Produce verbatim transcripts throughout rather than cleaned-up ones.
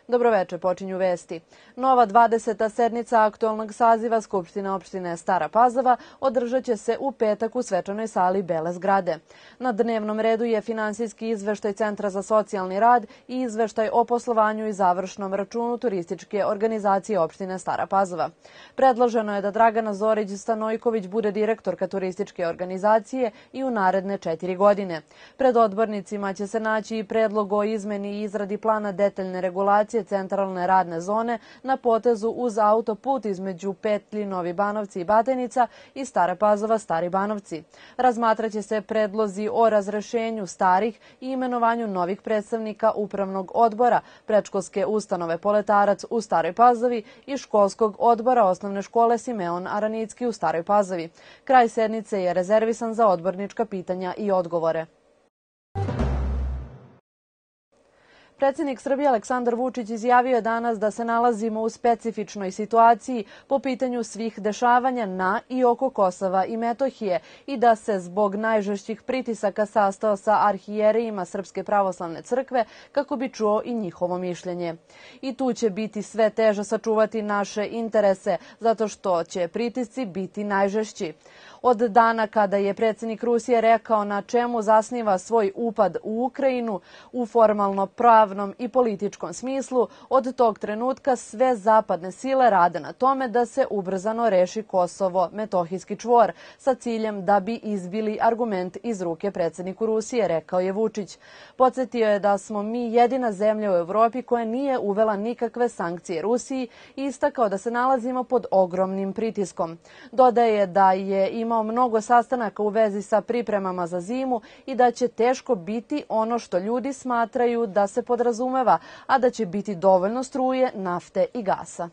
Dobroveče, počinju vesti. Nova dvadeseta sednica aktualnog saziva Skupštine opštine Stara Pazova održat će se u petak u svečanoj sali Bele zgrade. Na dnevnom redu je finansijski izveštaj Centra za socijalni rad i izveštaj o poslovanju i završnom računu turističke organizacije opštine Stara Pazova. Predloženo je da Dragana Zorić-Stanojković bude direktorka turističke organizacije i u naredne četiri godine. Pred odbornicima će se naći i predlog o izmeni i izradi plana detaljne regulacije centralne radne zone na potezu uz autoput između petlji Novi Banovci i Batajnica i Stara Pazova Stari Banovci. Razmatraće se predlozi o razrešenju starih i imenovanju novih predstavnika Upravnog odbora predškolske ustanove Poletarac u Staroj Pazovi i školskog odbora osnovne škole Simeon Aranicki u Staroj Pazovi. Kraj sednice je rezervisan za odbornička pitanja i odgovore. Predsjednik Srbije Aleksandar Vučić izjavio je danas da se nalazimo u specifičnoj situaciji po pitanju svih dešavanja na i oko Kosova i Metohije i da se zbog najžešćih pritisaka sastao sa arhijerejima Srpske pravoslavne crkve kako bi čuo i njihovo mišljenje. I tu će biti sve teže sačuvati naše interese zato što će pritisci biti najžešći. Od dana kada je predsjednik Rusije rekao na čemu zasniva svoj upad u Ukrajinu u formalno pravnom i političkom smislu, od tog trenutka sve zapadne sile rade na tome da se ubrzano reši Kosovo-Metohijski čvor sa ciljem da bi izbili argument iz ruke predsjedniku Rusije, rekao je Vučić. Podsjetio je da smo mi jedina zemlja u Evropi koja nije uvela nikakve sankcije Rusiji i istakao da se nalazimo pod ogromnim pritiskom. Dodaje da je imao mnogo sastanaka u vezi sa pripremama za zimu i da će teško biti ono što ljudi smatraju da se podrazumeva, a da će biti dovoljno struje, nafte i gasa.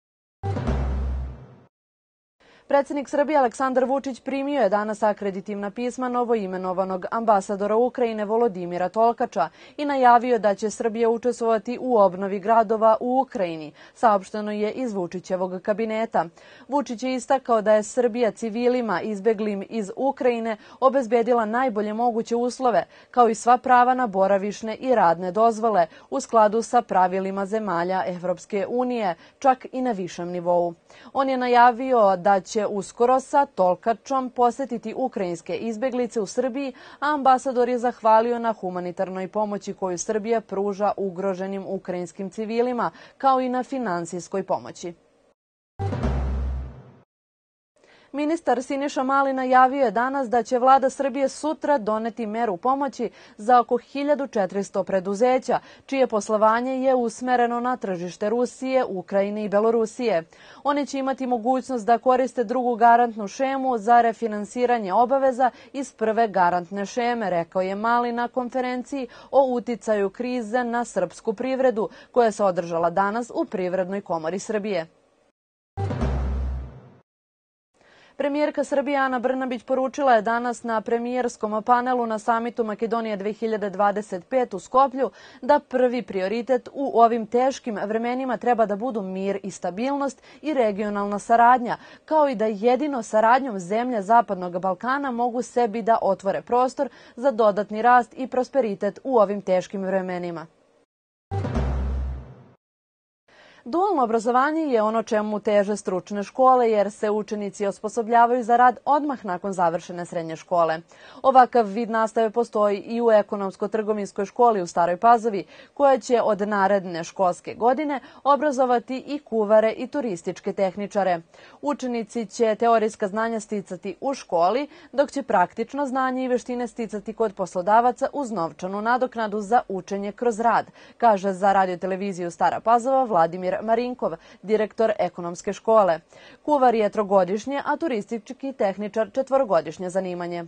Predsjednik Srbije Aleksandar Vučić primio je danas akreditivna pisma novoimenovanog ambasadora Ukrajine Volodimira Tolkača i najavio da će Srbija učestvovati u obnovi gradova u Ukrajini, saopšteno je iz Vučićevog kabineta. Vučić je istakao da je Srbija civilima izbeglim iz Ukrajine obezbedila najbolje moguće uslove, kao i sva prava na boravišne i radne dozvole u skladu sa pravilima zemalja Evropske unije, čak i na višem nivou. On je najavio da će uskoro sa Tolkačom posetiti ukrajinske izbeglice u Srbiji, a ambasador je zahvalio na humanitarnoj pomoći koju Srbija pruža ugroženim ukrajinskim civilima, kao i na finansijskoj pomoći. Ministar Siniša Mali najavio je danas da će vlada Srbije sutra doneti meru pomoći za oko hiljadu četiristo preduzeća, čije poslovanje je usmereno na tržište Rusije, Ukrajine i Belorusije. Oni će imati mogućnost da koriste drugu garantnu šemu za refinansiranje obaveza iz prve garantne šeme, rekao je Mali na konferenciji o uticaju krize na srpsku privredu, koja se održala danas u Privrednoj komori Srbije. Premijerka Srbije Ana Brnabić poručila je danas na premijerskom panelu na samitu Makedonije dve hiljade dvadeset pet u Skoplju da prvi prioritet u ovim teškim vremenima treba da budu mir i stabilnost i regionalna saradnja, kao i da jedino saradnjom zemlje Zapadnog Balkana mogu sebi da otvore prostor za dodatni rast i prosperitet u ovim teškim vremenima. Dualno obrazovanje je ono čemu teže stručne škole jer se učenici osposobljavaju za rad odmah nakon završene srednje škole. Ovakav vid nastave postoji i u ekonomsko-trgovinskoj školi u Staroj Pazovi, koja će od naredne školske godine obrazovati i kuvare i turističke tehničare. Učenici će teorijska znanja sticati u školi, dok će praktično znanje i veštine sticati kod poslodavaca uz novčanu nadoknadu za učenje kroz rad, kaže za radioteleviziju Stara Pazova Vladimir Marinkov, direktor ekonomske škole. Kuvar je trogodišnje, a turistički tehničar četvorogodišnje zanimanje.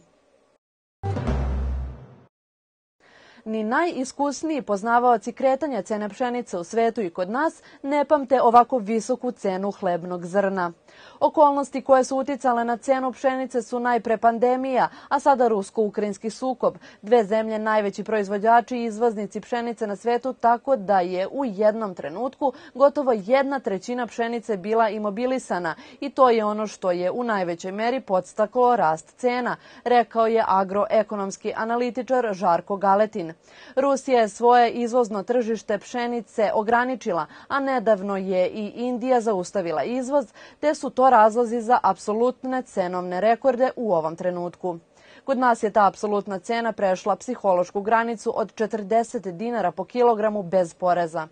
Ni najiskusniji poznavaoci kretanja cene pšenice u svetu i kod nas ne pamte ovako visoku cenu hlebnog zrna. Okolnosti koje su uticale na cenu pšenice su najpre pandemija, a sada rusko-ukrajinski sukob. Dve zemlje najveći proizvođači i izvoznici pšenice na svetu, tako da je u jednom trenutku gotovo jedna trećina pšenice bila imobilisana i to je ono što je u najvećoj meri podstaklo rast cena, rekao je agroekonomski analitičar Žarko Galetin. Rusija je svoje izvozno tržište pšenice ograničila, a nedavno je i Indija zaustavila izvoz, te su to razlozi za apsolutne cenovne rekorde u ovom trenutku. Kod nas je ta apsolutna cena prešla psihološku granicu od četrdeset dinara po kilogramu bez poreza.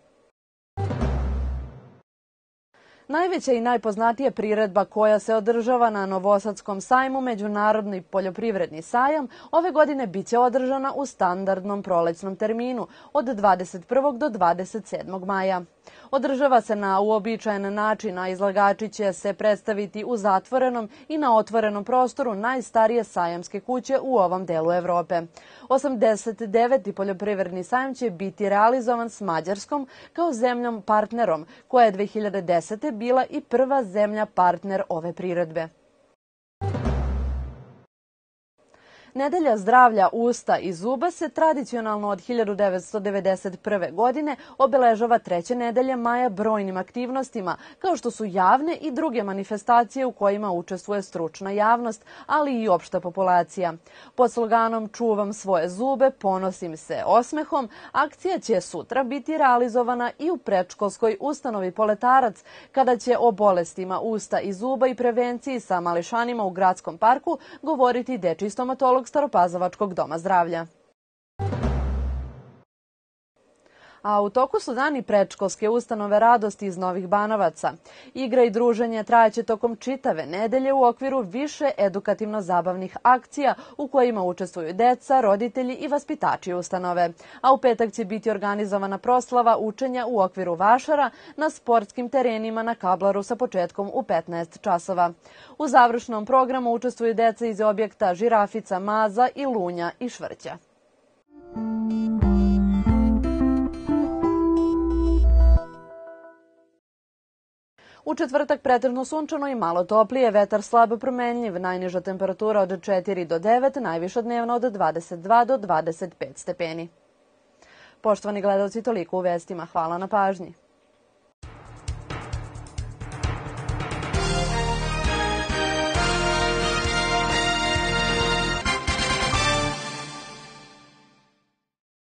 Najveća i najpoznatija priredba koja se održava na Novosadskom sajmu, Međunarodni poljoprivredni sajam, ove godine biće održana u standardnom prolećnom terminu od dvadeset prvog do dvadeset sedmog maja. Održava se na uobičajen način, a izlagači će se predstaviti u zatvorenom i na otvorenom prostoru najstarije sajamske kuće u ovom delu Evrope. osamdeset deveti poljoprivredni sajam će biti realizovan s Mađarskom kao zemljom partnerom, koja je dve hiljade desete. bila i prva zemlja partner ove priredbe. Nedelja zdravlja usta i zuba se tradicionalno od hiljadu devetsto devedeset prve. godine obeležava treće nedelje maja brojnim aktivnostima, kao što su javne i druge manifestacije u kojima učestvuje stručna javnost, ali i opšta populacija. Pod sloganom "Čuvam svoje zube, ponosim se osmehom", akcija će sutra biti realizovana i u predškolskoj ustanovi Poletarac, kada će o bolestima usta i zuba i prevenciji sa mališanima u gradskom parku govoriti dečiji stomatolog Staropazovačkog doma zdravlja. A u toku su dani predškolske ustanove Radosti iz Novih Banovaca. Igra i druženje trajaće tokom čitave nedelje u okviru više edukativno-zabavnih akcija u kojima učestvuju deca, roditelji i vaspitači ustanove. A u petak će biti organizovana proslava učenja u okviru vašara na sportskim terenima na Kablaru sa početkom u petnaest časova. U završnom programu učestvuju deca iz objekta Žirafica, Maza i Lunja i Švrća. U četvrtak pretežno sunčano i malo toplije, vetar slabo promenljiv, najniža temperatura od četiri do devet, najviša dnevno od dvadeset dva do dvadeset pet stepeni. Poštovani gledalci, toliko u vestima. Hvala na pažnji.